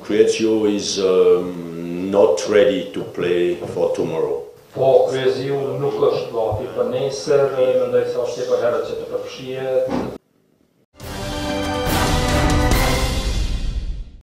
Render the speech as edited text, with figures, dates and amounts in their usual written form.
Creatio is not ready to play for tomorrow. Poeziju nuk është gati për nesër, mendoj se është tepër herët që të përfshihet.